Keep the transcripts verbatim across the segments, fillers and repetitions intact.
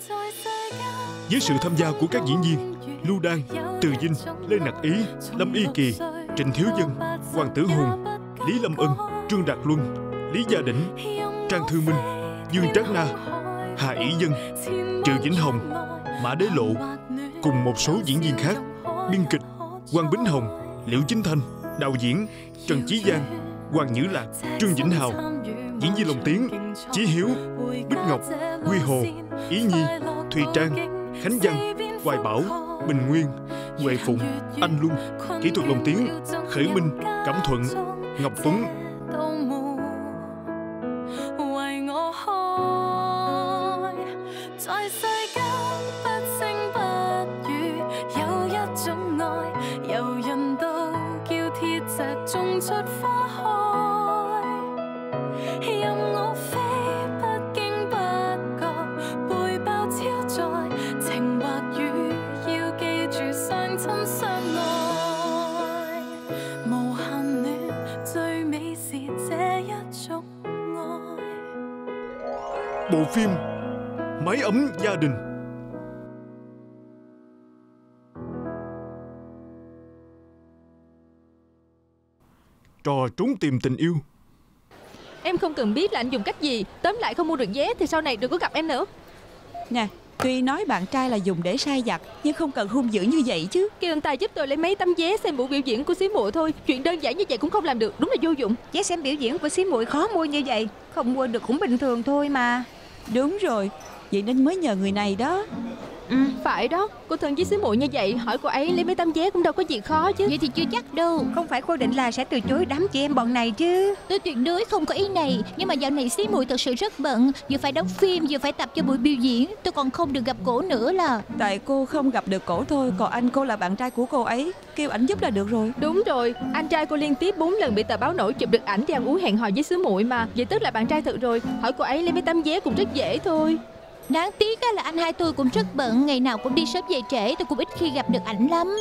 Với sự tham gia của các diễn viên Lưu Đan, Từ Dinh, Lê Nặc Ý, Lâm Y Kỳ, Trịnh Thiếu Dân, Hoàng Tử Hùng, Lý Lâm Ân, Trương Đạt Luân, Lý Gia Đỉnh, Trang Thư Minh, Dương Trác Na, Hà Ý Dân, Triệu Vĩnh Hồng, Mã Đế Lộ cùng một số diễn viên khác. Biên kịch Quang Bính Hồng, Liễu Chính Thanh. Đạo diễn Trần Chí Giang, Hoàng Nhữ Lạc, Trương Vĩnh Hào. Diễn viên lồng tiếng Chí Hiếu, Bích Ngọc, Quy Hồ, Ý Nhi, Thùy Trang, Khánh Văn, Hoài Bảo, Bình Nguyên, Huệ Phụng, Anh Luân. Kỹ thuật lồng tiếng Khởi Minh, Cẩm Thuận, Ngọc Tuấn. Bộ phim Mái ấm gia đình. Trò trốn tìm tình yêu. Em không cần biết là anh dùng cách gì, tóm lại không mua được vé thì sau này đừng có gặp em nữa. Nè, tuy nói bạn trai là dùng để sai vặt, nhưng không cần hung dữ như vậy chứ. Kêu anh ta giúp tôi lấy mấy tấm vé xem buổi biểu diễn của xí muội thôi. Chuyện đơn giản như vậy cũng không làm được, đúng là vô dụng. Vé xem biểu diễn của xí muội khó mua như vậy, không mua được cũng bình thường thôi mà. Đúng rồi, vậy nên mới nhờ người này đó. Ừ, phải đó, cô thân với xí muội như vậy, hỏi cô ấy lấy mấy tấm vé cũng đâu có gì khó chứ. Vậy thì chưa chắc đâu. Không phải cô định là sẽ từ chối đám chị em bọn này chứ. Tôi tuyệt đối không có ý này. Nhưng mà dạo này xí muội thật sự rất bận, vừa phải đóng phim vừa phải tập cho buổi biểu diễn. Tôi còn không được gặp cổ nữa là. Tại cô không gặp được cổ thôi. Còn anh cô là bạn trai của cô ấy, kêu ảnh giúp là được rồi. Đúng rồi, anh trai cô liên tiếp bốn lần bị tờ báo nổi chụp được ảnh đi ăn uống hẹn hò với xí muội mà. Vậy tức là bạn trai thật rồi. Hỏi cô ấy lấy mấy tấm vé cũng rất dễ thôi. Đáng tiếc là anh hai tôi cũng rất bận, ngày nào cũng đi sớm về trễ, tôi cũng ít khi gặp được ảnh lắm.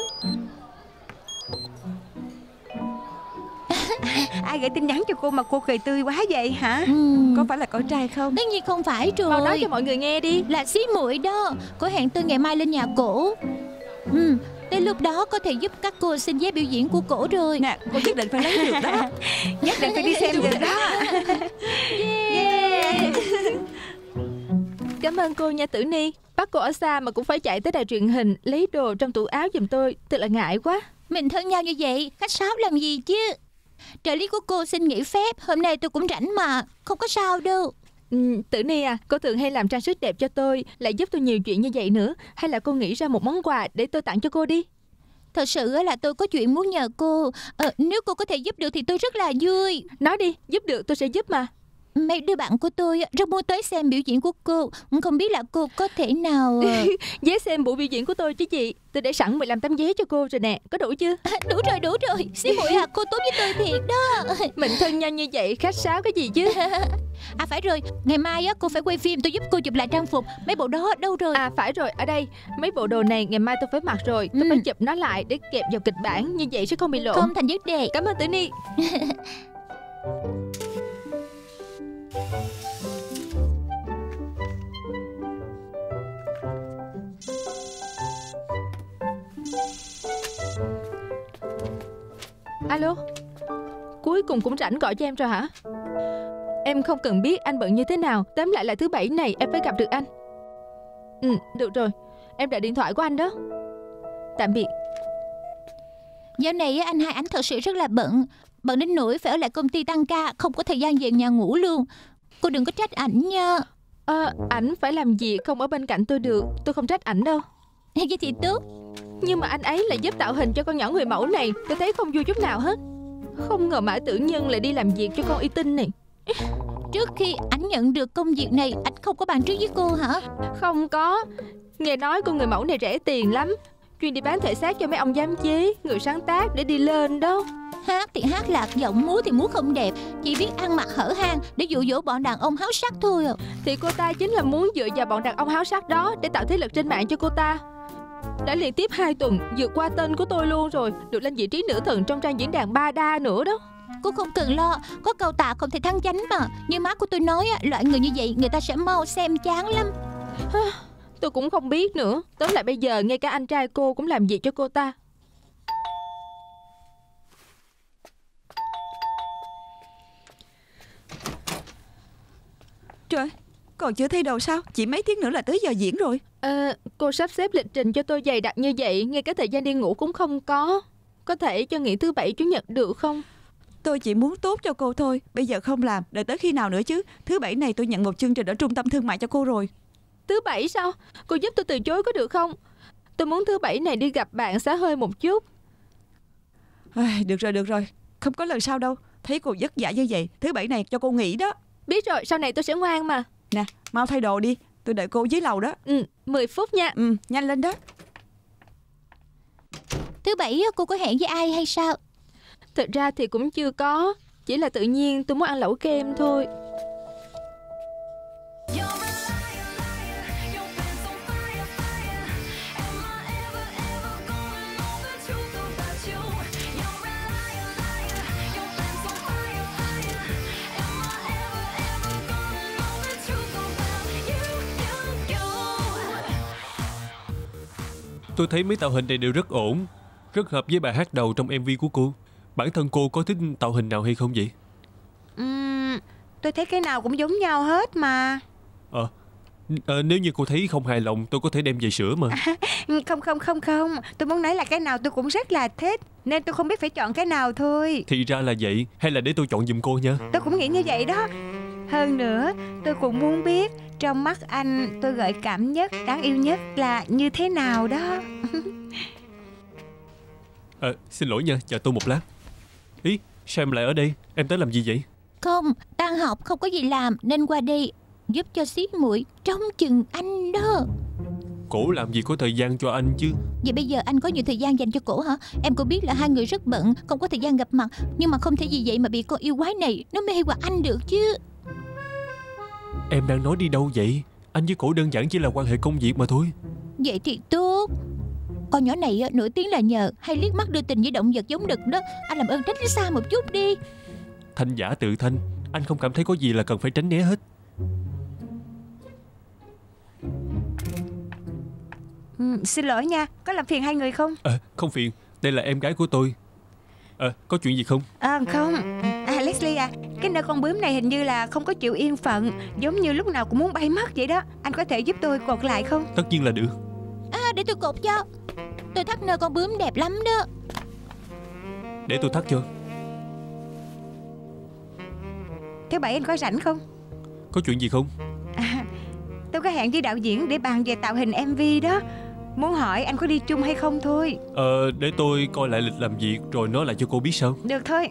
Ai gửi tin nhắn cho cô mà cô cười tươi quá vậy hả? Ừ. Có phải là con trai không? Tất nhiên không phải rồi. Mau nói cho mọi người nghe đi. Là xí muội đó. Cô hẹn tôi ngày mai lên nhà cổ. Ừ, tới lúc đó có thể giúp các cô xin vé biểu diễn của cổ rồi. Nè, cô nhất định phải lấy được đó. Nhất định phải đi xem được đó. Yeah. Yeah. Cảm ơn cô nha Tử Ni. Bắt cô ở xa mà cũng phải chạy tới đài truyền hình lấy đồ trong tủ áo giùm tôi. Thật là ngại quá. Mình thân nhau như vậy, khách sáo làm gì chứ. Trợ lý của cô xin nghỉ phép, hôm nay tôi cũng rảnh mà. Không có sao đâu. ừ, Tử Ni à, cô thường hay làm trang sức đẹp cho tôi, lại giúp tôi nhiều chuyện như vậy nữa. Hay là cô nghĩ ra một món quà để tôi tặng cho cô đi. Thật sự là tôi có chuyện muốn nhờ cô. ờ, Nếu cô có thể giúp được thì tôi rất là vui. Nói đi, giúp được tôi sẽ giúp mà. Mấy đứa bạn của tôi rất muốn tới xem biểu diễn của cô. Không biết là cô có thể nào... Vé xem buổi biểu diễn của tôi chứ gì. Tôi để sẵn mười lăm tấm vé cho cô rồi nè. Có đủ chưa? À, đủ rồi, đủ rồi. Xí muội à, cô tốt với tôi thiệt đó. Mình thân nhau như vậy, khách sáo cái gì chứ. À phải rồi, ngày mai á cô phải quay phim, tôi giúp cô chụp lại trang phục. Mấy bộ đó đâu rồi? À phải rồi, ở đây. Mấy bộ đồ này ngày mai tôi phải mặc rồi. Tôi ừ. phải chụp nó lại để kẹp vào kịch bản. Như vậy sẽ không bị lộn. Không thành vấn đề. Cảm ơn Tử Ni. Alo, cuối cùng cũng rảnh gọi cho em rồi hả? Em không cần biết anh bận như thế nào. Tóm lại là thứ bảy này em phải gặp được anh. Ừ, được rồi. Em đợi điện thoại của anh đó. Tạm biệt. Dạo này anh hai ảnh thật sự rất là bận. Bận đến nỗi phải ở lại công ty tăng ca, không có thời gian về nhà ngủ luôn. Cô đừng có trách ảnh nha. Ờ, ảnh phải làm gì không ở bên cạnh tôi được. Tôi không trách ảnh đâu. Vậy thì tốt. Nhưng mà anh ấy là giúp tạo hình cho con nhỏ người mẫu này. Tôi thấy không vui chút nào hết. Không ngờ Mã Tử Nhân lại đi làm việc cho con Y Tinh này. Trước khi ảnh nhận được công việc này, ảnh không có bàn trước với cô hả? Không có. Nghe nói con người mẫu này rẻ tiền lắm, chuyên đi bán thể xác cho mấy ông giám chế, người sáng tác để đi lên đó. Hát thì hát lạc giọng, múa thì múa không đẹp, chỉ biết ăn mặc hở hang để dụ dỗ bọn đàn ông háo sắc thôi à. Thì cô ta chính là muốn dựa vào bọn đàn ông háo sắc đó để tạo thế lực trên mạng cho cô ta. Đã liên tiếp hai tuần vượt qua tên của tôi luôn rồi, được lên vị trí nữ thần trong trang diễn đàn ba đa nữa đó. Cô không cần lo, có câu tạ không thể thắng chánh mà. Như má của tôi nói, loại người như vậy người ta sẽ mau xem chán lắm. Tôi cũng không biết nữa. Tóm lại bây giờ ngay cả anh trai cô cũng làm việc cho cô ta. Trời, còn chưa thay đồ sao? Chỉ mấy tiếng nữa là tới giờ diễn rồi. à, Cô sắp xếp lịch trình cho tôi dày đặc như vậy, ngay cái thời gian đi ngủ cũng không có. Có thể cho nghỉ thứ bảy chủ nhật được không? Tôi chỉ muốn tốt cho cô thôi. Bây giờ không làm, đợi tới khi nào nữa chứ? Thứ bảy này tôi nhận một chương trình ở trung tâm thương mại cho cô rồi. Thứ bảy sao? Cô giúp tôi từ chối có được không? Tôi muốn thứ bảy này đi gặp bạn xả hơi một chút. À, được rồi, được rồi. Không có lần sau đâu. Thấy cô vất vả như vậy, thứ bảy này cho cô nghỉ đó. Biết rồi, sau này tôi sẽ ngoan mà. Nè, mau thay đồ đi. Tôi đợi cô dưới lầu đó. Ừ, mười phút nha. Ừ, nhanh lên đó. Thứ bảy cô có hẹn với ai hay sao? Thực ra thì cũng chưa có. Chỉ là tự nhiên tôi muốn ăn lẩu kem thôi. Tôi thấy mấy tạo hình này đều rất ổn, rất hợp với bài hát đầu trong em vê của cô. Bản thân cô có thích tạo hình nào hay không vậy? uhm, Tôi thấy cái nào cũng giống nhau hết mà. Ờ à, Nếu như cô thấy không hài lòng, tôi có thể đem về sửa mà. à, Không không không không Tôi muốn nói là cái nào tôi cũng rất là thích, nên tôi không biết phải chọn cái nào thôi. Thì ra là vậy. Hay là để tôi chọn giùm cô nha. Tôi cũng nghĩ như vậy đó. Hơn nữa, tôi cũng muốn biết trong mắt anh tôi gợi cảm nhất, đáng yêu nhất là như thế nào đó. à, Xin lỗi nha, chờ tôi một lát. Ý, sao em lại ở đây? Em tới làm gì vậy? Không, tan học không có gì làm nên qua đây giúp cho xí muội trông chừng anh đó. Cổ làm gì có thời gian cho anh chứ. Vậy bây giờ anh có nhiều thời gian dành cho cổ hả? Em có biết là hai người rất bận, không có thời gian gặp mặt, nhưng mà không thể vì vậy mà bị con yêu quái này nó mê hoặc anh được chứ. Em đang nói đi đâu vậy? Anh với cổ đơn giản chỉ là quan hệ công việc mà thôi. Vậy thì tốt. Con nhỏ này nổi tiếng là nhờ hay liếc mắt đưa tình với động vật giống đực đó. Anh làm ơn tránh xa một chút đi. Thanh giả tự thanh, anh không cảm thấy có gì là cần phải tránh né hết. ừ, Xin lỗi nha, có làm phiền hai người không? À, không phiền, đây là em gái của tôi. À, có chuyện gì không? À không À Leslie à, cái nơi con bướm này hình như là không có chịu yên phận, giống như lúc nào cũng muốn bay mất vậy đó. Anh có thể giúp tôi cột lại không? Tất nhiên là được. À, để tôi cột cho. Tôi thắt nơ con bướm đẹp lắm đó. Để tôi thắt cho. Thứ bảy anh có rảnh không? Có chuyện gì không? À, tôi có hẹn với đạo diễn để bàn về tạo hình em vê đó. Muốn hỏi anh có đi chung hay không thôi. Ờ, để tôi coi lại lịch làm việc rồi nói lại cho cô biết sao. Được thôi.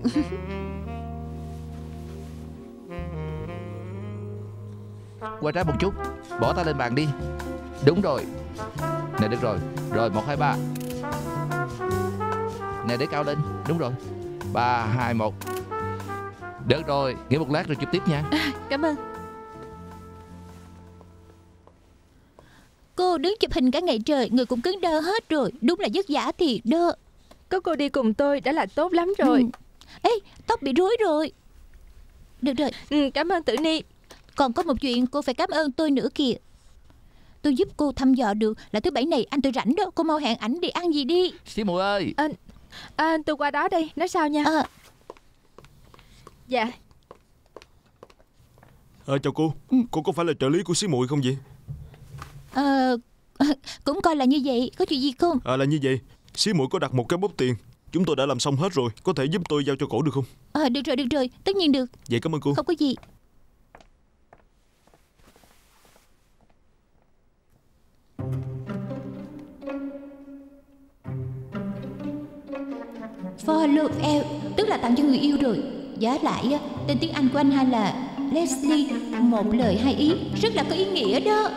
Qua trái một chút, bỏ tay lên bàn đi. Đúng rồi. Nè được rồi. Rồi một hai ba. Nè để cao lên. Đúng rồi. Ba hai một. Được rồi, nghỉ một lát rồi chụp tiếp nha. À, cảm ơn. Cô đứng chụp hình cả ngày trời, người cũng cứng đơ hết rồi. Đúng là vất vả thiệt đó. Có cô đi cùng tôi đã là tốt lắm rồi. ừ. Ê, tóc bị rối rồi. Được rồi. ừ, Cảm ơn Tử Ni. Còn có một chuyện cô phải cảm ơn tôi nữa kìa. Tôi giúp cô thăm dò được là thứ bảy này anh tôi rảnh đó. Cô mau hẹn ảnh đi ăn gì đi. Xí muội ơi. à, à, Tôi qua đó đây, nói sao nha. à. Dạ. À, chào cô. ừ. Cô có phải là trợ lý của xí muội không vậy? Ờ, cũng coi là như vậy. Có chuyện gì không? À, là như vậy. Xí muội có đặt một cái bóp tiền. Chúng tôi đã làm xong hết rồi. Có thể giúp tôi giao cho cổ được không? Ờ, được rồi, được rồi. Tất nhiên được. Vậy cảm ơn cô. Không có gì. Follow L, tức là tặng cho người yêu rồi. Giá lại, tên tiếng Anh của anh hai là Leslie. Một lời hai ý, rất là có ý nghĩa đó.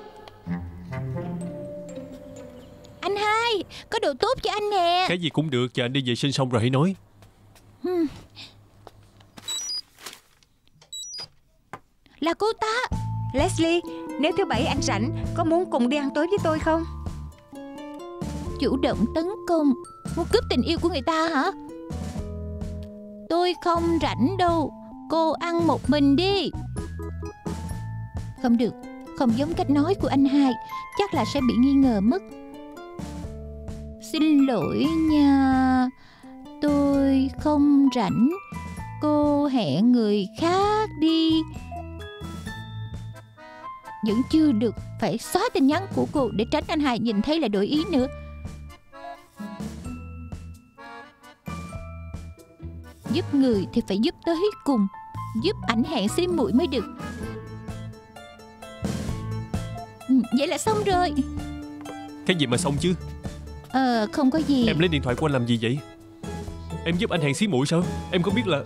Anh hai, có đồ tốt cho anh nè. Cái gì cũng được, chờ anh đi vệ sinh xong rồi hãy nói. hmm. Là cô ta. Leslie, nếu thứ bảy anh rảnh, có muốn cùng đi ăn tối với tôi không? Chủ động tấn công, muốn cướp tình yêu của người ta hả? Tôi không rảnh đâu. Cô ăn một mình đi. Không được, không giống cách nói của anh hai, chắc là sẽ bị nghi ngờ mất. Xin lỗi nha, tôi không rảnh, cô hẹn người khác đi. Vẫn chưa được, phải xóa tin nhắn của cô để tránh anh hai nhìn thấy là đổi ý nữa. Giúp người thì phải giúp tới cùng, giúp ảnh hẹn xí muội mới được. Ừ, vậy là xong rồi. Cái gì mà xong chứ? Ờ không có gì. Em lấy điện thoại của anh làm gì vậy? Em giúp anh hẹn xí muội sao? Em có biết là...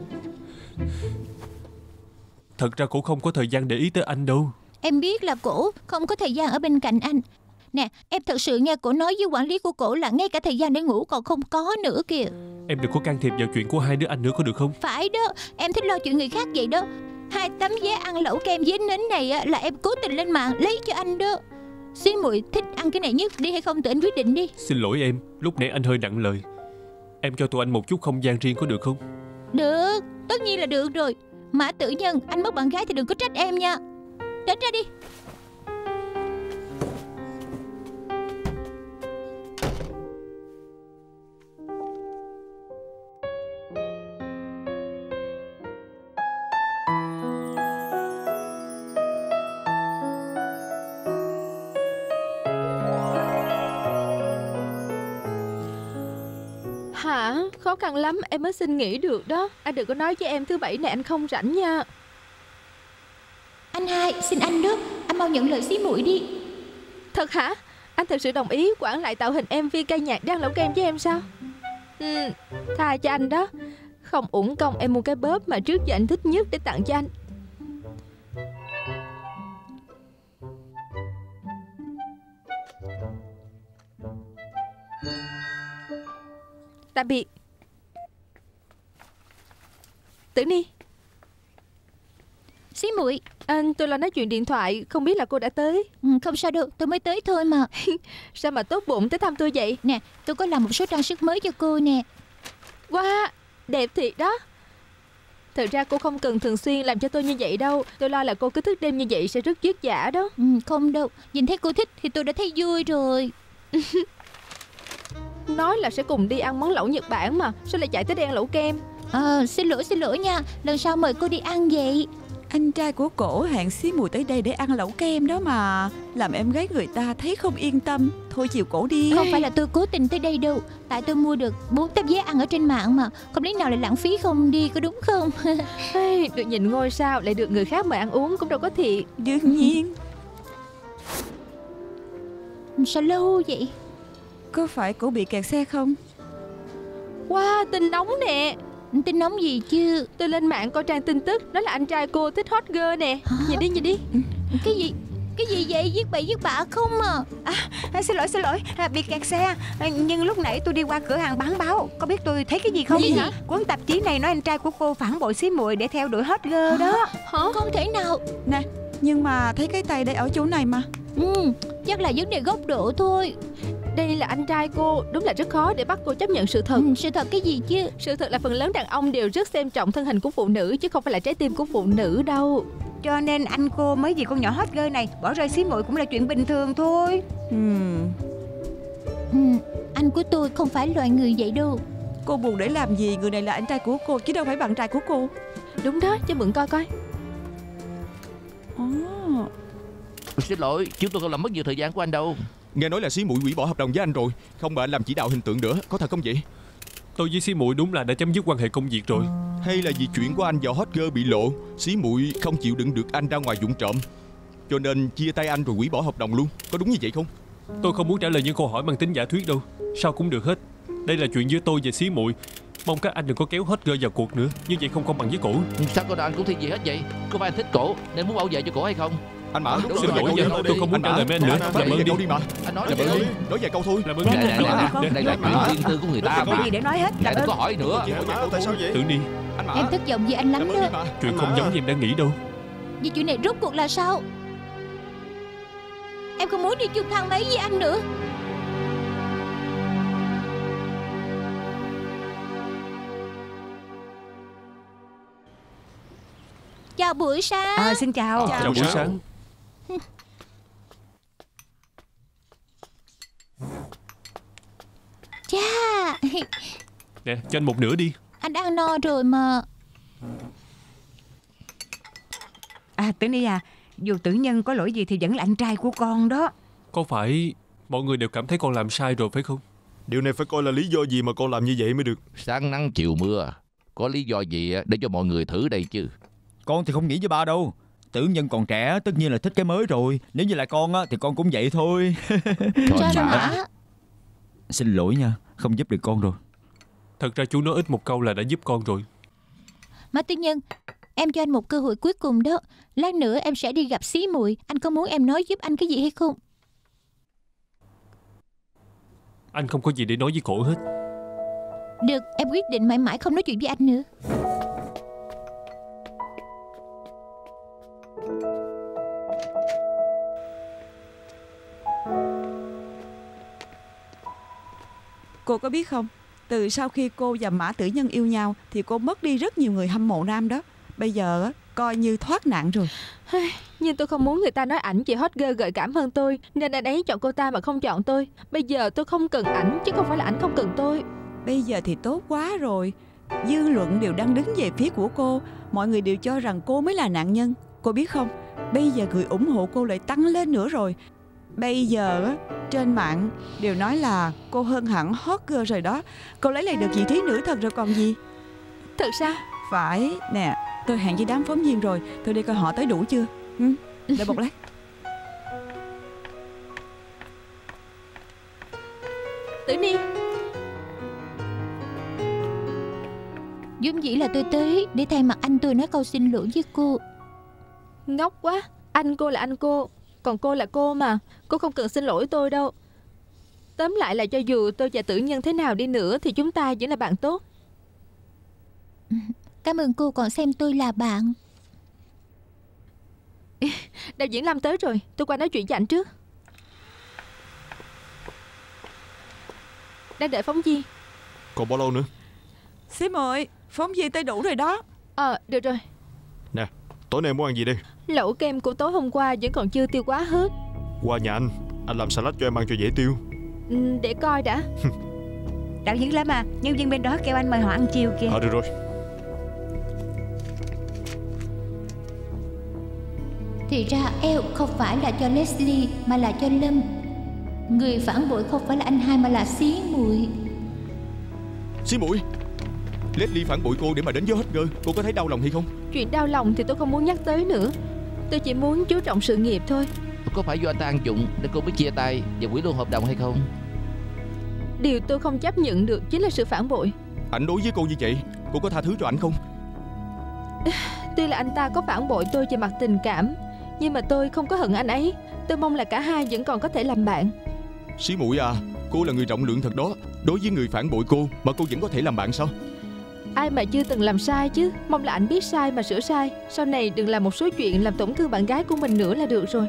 Thật ra cổ không có thời gian để ý tới anh đâu. Em biết là cổ không có thời gian ở bên cạnh anh. Nè, em thật sự nghe cổ nói với quản lý của cổ là ngay cả thời gian để ngủ còn không có nữa kìa. Em đừng có can thiệp vào chuyện của hai đứa anh nữa có được không? Phải đó, em thích lo chuyện người khác vậy đó. Hai tấm vé ăn lẩu kem với nến này á, là em cố tình lên mạng lấy cho anh đó. Xí muội thích ăn cái này nhất đi hay không tự anh quyết định đi. Xin lỗi em, lúc nãy anh hơi nặng lời. Em cho tụi anh một chút không gian riêng có được không? Được, tất nhiên là được rồi. Mã Tử Nhân, anh mất bạn gái thì đừng có trách em nha. Tránh ra đi. Hả? Khó khăn lắm em mới xin nghỉ được đó. Anh đừng có nói với em thứ bảy này anh không rảnh nha. Anh hai, xin anh đó, anh mau nhận lời xí muội đi. Thật hả? Anh thật sự đồng ý quản lại tạo hình em vê ca nhạc đang lẩu kem với em sao? Ừ, tha cho anh đó. Không uổng công em mua cái bóp mà trước giờ anh thích nhất để tặng cho anh. Tạm biệt. Tử Ni. Xí muội. Anh, tôi là nói chuyện điện thoại, không biết là cô đã tới. Ừ, không sao đâu, tôi mới tới thôi mà. Sao mà tốt bụng tới thăm tôi vậy? Nè, tôi có làm một số trang sức mới cho cô nè. Wow, đẹp thiệt đó. Thật ra cô không cần thường xuyên làm cho tôi như vậy đâu. Tôi lo là cô cứ thức đêm như vậy sẽ rất vất vả đó. Ừ, không đâu, nhìn thấy cô thích thì tôi đã thấy vui rồi. Nói là sẽ cùng đi ăn món lẩu Nhật Bản mà sao lại chạy tới đây ăn lẩu kem? Ờ, xin lỗi xin lỗi nha, lần sau mời cô đi ăn vậy. Anh trai của cổ hẹn xí muội tới đây để ăn lẩu kem đó mà. Làm em gái người ta thấy không yên tâm. Thôi chiều cổ đi. Không phải là tôi cố tình tới đây đâu, tại tôi mua được bốn tấm vé ăn ở trên mạng mà. Không lý nào lại lãng phí không đi, có đúng không? Hey, được nhìn ngôi sao lại được người khác mời ăn uống cũng đâu có thiệt. Đương nhiên. Sao lâu vậy? Có phải cổ bị kẹt xe không? Wow, tin nóng nè. Tin nóng gì chứ? Tôi lên mạng coi trang tin tức, nói là anh trai cô thích hot girl nè. Hả? Nhìn đi, nhìn đi. Cái gì? Cái gì vậy? Viết bậy viết bạ không à? À, xin lỗi xin lỗi, à, bị kẹt xe. À, nhưng lúc nãy tôi đi qua cửa hàng bán báo, có biết tôi thấy cái gì không? Gì hả? Cuốn tạp chí này nói anh trai của cô phản bội xí muội để theo đuổi hot girl đó. Hả? Không thể nào. Nè, nhưng mà thấy cái tay đây ở chỗ này mà. Ừ, chắc là vấn đề góc độ thôi. Đây là anh trai cô, đúng là rất khó để bắt cô chấp nhận sự thật. Ừ, sự thật cái gì chứ? Sự thật là phần lớn đàn ông đều rất xem trọng thân hình của phụ nữ chứ không phải là trái tim của phụ nữ đâu. Cho nên anh cô mới vì con nhỏ hot girl này bỏ rơi xí muội cũng là chuyện bình thường thôi. Hmm. Ừ, anh của tôi không phải loại người vậy đâu. Cô buồn để làm gì? Người này là anh trai của cô chứ đâu phải bạn trai của cô. Đúng đó, cho mượn coi coi. Oh. Xin lỗi, chúng tôi không làm mất nhiều thời gian của anh đâu. Nghe nói là xí muội hủy bỏ hợp đồng với anh rồi. Không mà anh làm chỉ đạo hình tượng nữa. Có thật không vậy? Tôi với xí muội đúng là đã chấm dứt quan hệ công việc rồi. Hay là vì chuyện của anh và hot girl bị lộ, xí muội không chịu đựng được anh ra ngoài vụng trộm, cho nên chia tay anh rồi hủy bỏ hợp đồng luôn. Có đúng như vậy không? Tôi không muốn trả lời những câu hỏi mang tính giả thuyết đâu. Sao cũng được hết. Đây là chuyện giữa tôi và xí muội. Mong các anh đừng có kéo hot girl vào cuộc nữa. Như vậy không công bằng với cổ. Sao cô nào anh cũng thi gì hết vậy? Có phải anh thích cổ nên muốn bảo vệ cho cổ hay không? Anh Mã, Đúng Xin rồi, lỗi câu nha, đi. tôi không muốn trả lời mấy anh nữa. Làm Làm ơn vài đi. câu đi mà. Anh nói Làm đi. ơn đi. Nói vài câu thôi. Làm ơn Đây đi. này, này, này, đây là chuyện Mã. riêng tư của người ta Có mà. gì để nói hết. Dạ, đừng có hỏi nữa. Chuyện của Mã, tại sao vậy? Tưởng đi. Anh Mã. Em thất vọng vì anh lắm Làm ơn đi đó. mà. Chuyện Anh không Mã. giống như em đang nghĩ đâu. Vì chuyện này rốt cuộc là sao? Em không muốn đi chung thang máy với anh nữa. Chào buổi sáng. À, xin chào. Chào. Chào buổi sáng. Chà. Nè, cho anh một nửa đi. Anh ăn no rồi mà. À Tử Ni à, dù Tử Nhân có lỗi gì thì vẫn là anh trai của con đó. Có phải mọi người đều cảm thấy con làm sai rồi phải không? Điều này phải coi là lý do gì mà con làm như vậy mới được. Sáng nắng chiều mưa, có lý do gì để cho mọi người thử đây chứ? Con thì không nghĩ với ba đâu. Tử Nhân còn trẻ, tất nhiên là thích cái mới rồi. Nếu như là con á, thì con cũng vậy thôi. Cho rồi Mã. Xin lỗi nha, không giúp được con rồi. Thật ra chú nói ít một câu là đã giúp con rồi. Mã Tử Nhân, em cho anh một cơ hội cuối cùng đó. Lát nữa em sẽ đi gặp xí muội. Anh có muốn em nói giúp anh cái gì hay không? Anh không có gì để nói với cổ hết. Được, em quyết định mãi mãi không nói chuyện với anh nữa. Cô có biết không, từ sau khi cô và Mã Tử Nhân yêu nhau thì cô mất đi rất nhiều người hâm mộ nam đó. Bây giờ á, coi như thoát nạn rồi. Nhưng tôi không muốn người ta nói ảnh chị hot girl gợi cảm hơn tôi, nên anh ấy chọn cô ta mà không chọn tôi. Bây giờ tôi không cần ảnh, chứ không phải là ảnh không cần tôi. Bây giờ thì tốt quá rồi. Dư luận đều đang đứng về phía của cô. Mọi người đều cho rằng cô mới là nạn nhân. Cô biết không, bây giờ người ủng hộ cô lại tăng lên nữa rồi. Bây giờ á, trên mạng đều nói là cô hơn hẳn hot girl rồi đó. Cô lấy lại được vị trí nữ thần rồi còn gì. Thật sao? Phải, nè, tôi hẹn với đám phóng viên rồi. Tôi đi coi họ tới đủ chưa. Ừ, đợi một lát. Tử Ni. Vốn dĩ là tôi tới để thay mặt anh tôi nói câu xin lỗi với cô. Ngốc quá. Anh cô là anh cô, còn cô là cô mà. Cô không cần xin lỗi tôi đâu. Tóm lại là cho dù tôi và Tử Nhân thế nào đi nữa thì chúng ta vẫn là bạn tốt. Cảm ơn cô còn xem tôi là bạn. Đạo diễn Lâm tới rồi, tôi qua nói chuyện với ảnh trước. Đang đợi phóng viên. Còn bao lâu nữa? Sếp ơi, phóng viên tới đủ rồi đó. Ờ, à, được rồi. Nè, tối nay muốn ăn gì đây? Lẩu kem của tối hôm qua vẫn còn chưa tiêu quá hết. Qua nhà anh, anh làm salad cho em ăn cho dễ tiêu. Ừ, để coi đã. Đạo diễn Lâm à, nhân viên bên đó kêu anh mời họ ăn chiều kìa. Ờ, được rồi. Thì ra eo không phải là cho Leslie mà là cho Lâm. Người phản bội không phải là anh hai mà là xí muội. Xí muội, Leslie phản bội cô để mà đến với hot girl. Cô có thấy đau lòng hay không? Chuyện đau lòng thì tôi không muốn nhắc tới nữa. Tôi chỉ muốn chú trọng sự nghiệp thôi. Có phải do anh ta ăn dụng nên cô mới chia tay và hủy luôn hợp đồng hay không? Điều tôi không chấp nhận được chính là sự phản bội. Ảnh đối với cô như vậy, cô có tha thứ cho ảnh không? Tuy là anh ta có phản bội tôi về mặt tình cảm, nhưng mà tôi không có hận anh ấy. Tôi mong là cả hai vẫn còn có thể làm bạn. Xí muội à, cô là người rộng lượng thật đó. Đối với người phản bội cô mà cô vẫn có thể làm bạn sao? Ai mà chưa từng làm sai chứ. Mong là anh biết sai mà sửa sai. Sau này đừng làm một số chuyện làm tổn thương bạn gái của mình nữa là được rồi.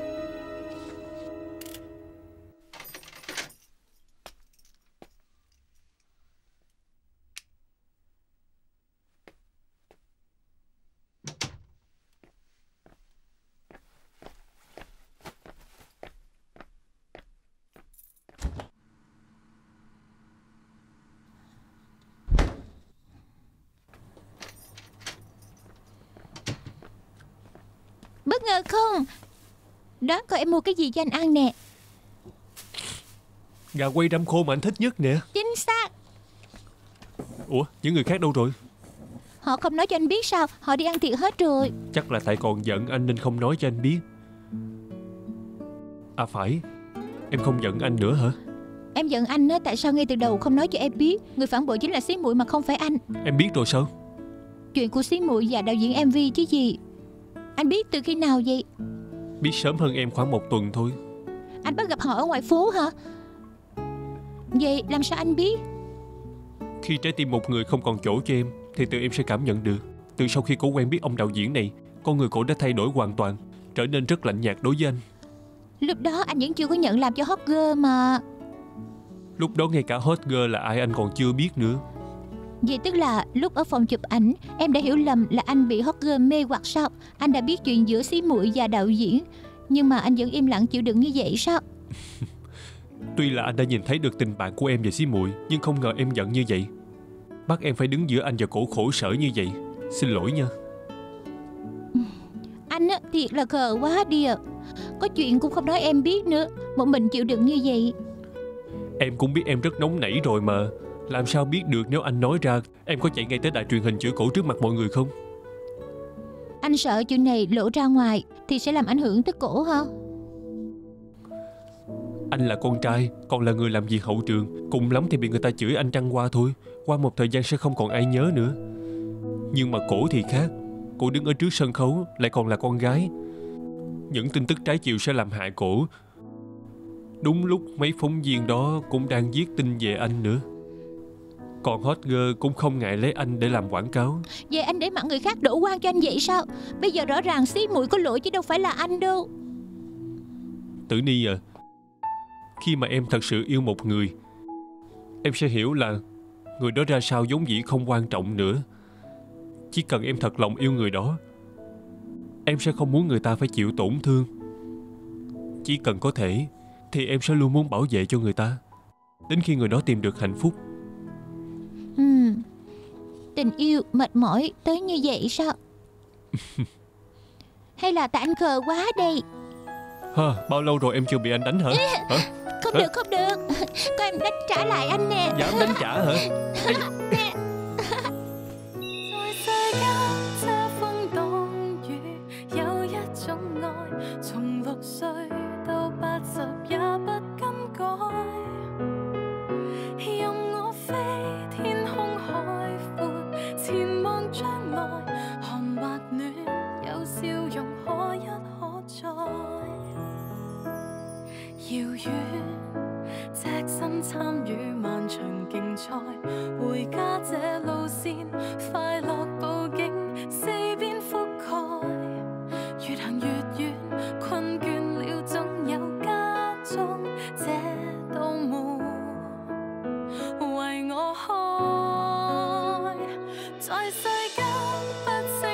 Bất ngờ không? Đoán coi em mua cái gì cho anh ăn nè. Gà quay răm khô mà anh thích nhất nè. Chính xác. Ủa, những người khác đâu rồi? Họ không nói cho anh biết sao? Họ đi ăn tiệc hết rồi. Chắc là tại còn giận anh nên không nói cho anh biết. À phải, em không giận anh nữa hả? Em giận anh á, tại sao ngay từ đầu không nói cho em biết? Người phản bội chính là xí muội mà không phải anh. Em biết rồi sao? Chuyện của xí muội và đạo diễn em vê chứ gì. Anh biết từ khi nào vậy? Biết sớm hơn em khoảng một tuần thôi. Anh bắt gặp họ ở ngoài phố hả? Vậy làm sao anh biết? Khi trái tim một người không còn chỗ cho em thì tự em sẽ cảm nhận được. Từ sau khi cô quen biết ông đạo diễn này, con người cô đã thay đổi hoàn toàn, trở nên rất lạnh nhạt đối với anh. Lúc đó anh vẫn chưa có nhận làm cho hot girl mà. Lúc đó ngay cả hot girl là ai anh còn chưa biết nữa. Vậy tức là lúc ở phòng chụp ảnh em đã hiểu lầm là anh bị hot girl mê hoặc sao? Anh đã biết chuyện giữa xí muội và đạo diễn, Nhưng mà anh vẫn im lặng chịu đựng như vậy sao? Tuy là anh đã nhìn thấy được tình bạn của em và xí muội, nhưng không ngờ em giận như vậy. Bắt em phải đứng giữa anh và cổ khổ sở như vậy. Xin lỗi nha. Anh á, thiệt là khờ quá đi à. Có chuyện cũng không nói em biết nữa, một mình chịu đựng như vậy. Em cũng biết em rất nóng nảy rồi mà. Làm sao biết được nếu anh nói ra. Em có chạy ngay tới đài truyền hình chửi cổ trước mặt mọi người không? Anh sợ chuyện này lộ ra ngoài thì sẽ làm ảnh hưởng tới cổ hả? Anh là con trai, còn là người làm việc hậu trường. Cùng lắm thì bị người ta chửi anh trăng qua thôi. Qua một thời gian sẽ không còn ai nhớ nữa. Nhưng mà cổ thì khác. Cổ đứng ở trước sân khấu, lại còn là con gái. Những tin tức trái chiều sẽ làm hại cổ. Đúng lúc mấy phóng viên đó cũng đang viết tin về anh nữa. Còn hot girl cũng không ngại lấy anh để làm quảng cáo. Vậy anh để mặc người khác đổ oan cho anh vậy sao? Bây giờ rõ ràng xí muội có lỗi chứ đâu phải là anh đâu. Tử Ni à, khi mà em thật sự yêu một người, em sẽ hiểu là người đó ra sao vốn dĩ không quan trọng nữa. Chỉ cần em thật lòng yêu người đó, em sẽ không muốn người ta phải chịu tổn thương. Chỉ cần có thể thì em sẽ luôn muốn bảo vệ cho người ta đến khi người đó tìm được hạnh phúc. Hmm. Tình yêu mệt mỏi tới như vậy sao? Hay là tại anh khờ quá đây? Ha, bao lâu rồi em chưa bị anh đánh hả? Hả? Không Hả? được không được. Coi em đánh trả lại anh nè. Dám đánh trả hả? Ây da. Nè. 參與漫長競賽，回家這路線，快樂報警四邊覆蓋，越行越遠，困倦了總有家中這道門為我開，在世間不識